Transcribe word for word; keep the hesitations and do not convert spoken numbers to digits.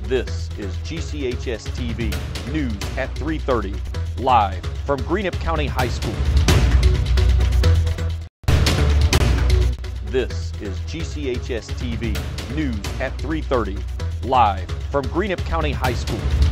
This is G C H S T V News at three thirty, live from Greenup County High School. This is G C H S T V News at three thirty, live from Greenup County High School.